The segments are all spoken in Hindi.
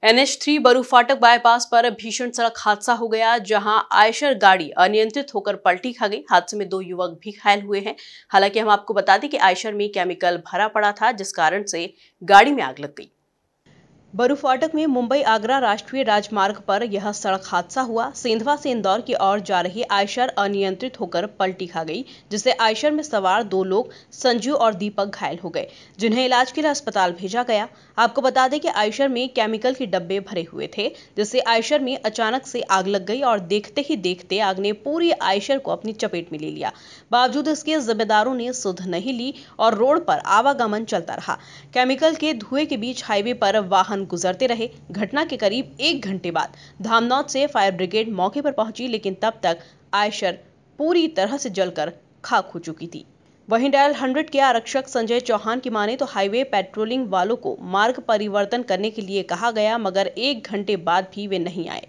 NH3 बरू फाटक बाईपास पर भीषण सड़क हादसा हो गया, जहां आयशर गाड़ी अनियंत्रित होकर पलटी खा गई। हादसे में 2 युवक भी घायल हुए हैं। हालांकि हम आपको बता दें कि आयशर में केमिकल भरा पड़ा था, जिस कारण से गाड़ी में आग लग गई। बरू फाटक में मुंबई आगरा राष्ट्रीय राजमार्ग पर यह सड़क हादसा हुआ। सेंधवा से इंदौर की ओर जा रही आयशर अनियंत्रित होकर पलटी खा गई, जिससे आयशर में सवार 2 लोग संजू और दीपक घायल हो गए, जिन्हें इलाज के लिए अस्पताल भेजा गया। आपको बता दें कि आयशर में केमिकल के डब्बे भरे हुए थे, जिससे आयशर में अचानक से आग लग गई और देखते ही देखते आग ने पूरी आयशर को अपनी चपेट में ले लिया। बावजूद इसके जिम्मेदारों ने सुध नहीं ली और रोड पर आवागमन चलता रहा। केमिकल के धुएं के बीच हाईवे पर वाहन गुजरते रहे। घटना के करीब 1 घंटे बाद धामनौद से फायर ब्रिगेड मौके पर पहुंची, लेकिन तब तक आयशर पूरी तरह से जलकर खाक हो चुकी थी। वहीं डायल 100 के आरक्षक संजय चौहान की माने तो हाईवे पेट्रोलिंग वालों को मार्ग परिवर्तन करने के लिए कहा गया, मगर 1 घंटे बाद भी वे नहीं आए।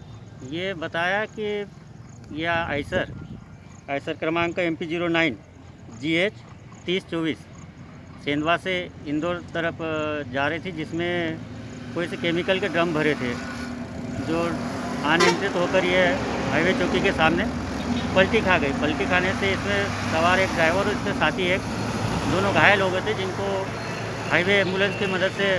ये बताया कि यह आयशर क्रमांक MP 09 GH 3024 सेंधवा से इंदौर तरफ जा रही थी, जिसमें कोई से केमिकल के ड्रम भरे थे, जो अनियंत्रित होकर ये हाईवे चौकी के सामने पलटी खा गई। पलटी खाने से इसमें सवार एक ड्राइवर और इसके साथी एक दोनों घायल हो गए थे, जिनको हाईवे एम्बुलेंस की मदद से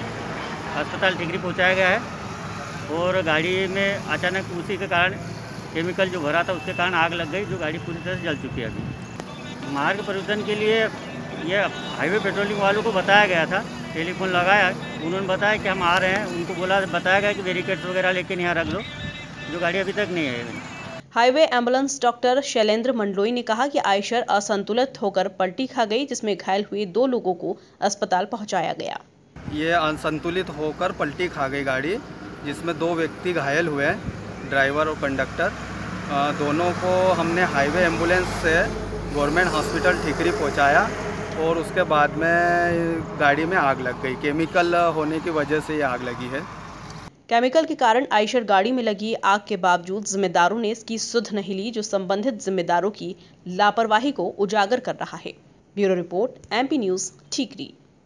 अस्पताल टिकरी पहुंचाया गया है। और गाड़ी में अचानक उसी के कारण केमिकल जो भरा था उसके कारण आग लग गई, जो गाड़ी पूरी तरह से जल चुकी है। अभी मार्ग परिवर्तन के लिए ये हाईवे पेट्रोलिंग वालों को बताया गया था, टेलीफोन लगाया, उन्होंने बताया कि हम आ रहे हैं। उनको बताया गया कि बैरिकेड्स वगैरह लेकिन यहाँ रख दो, जो गाड़ी अभी तक नहीं है। Highway ambulance doctor Shailendra Mandloi ने कहा कि आयशर असंतुलित होकर पलटी खा गई, जिसमें घायल हुए 2 लोगों को अस्पताल पहुंचाया गया। ये असंतुलित होकर पलटी खा गई गाड़ी, जिसमें 2 व्यक्ति घायल हुए, ड्राइवर और कंडक्टर। दोनों को हमने हाईवे एम्बुलेंस से गवर्नमेंट हॉस्पिटल टिकरी पहुँचाया और उसके बाद में गाड़ी में आग लग गई। केमिकल होने की वजह से ये आग लगी है। केमिकल के कारण आयशर गाड़ी में लगी आग के बावजूद जिम्मेदारों ने इसकी सुध नहीं ली, जो संबंधित जिम्मेदारों की लापरवाही को उजागर कर रहा है। ब्यूरो रिपोर्ट MP न्यूज़, ठीकरी।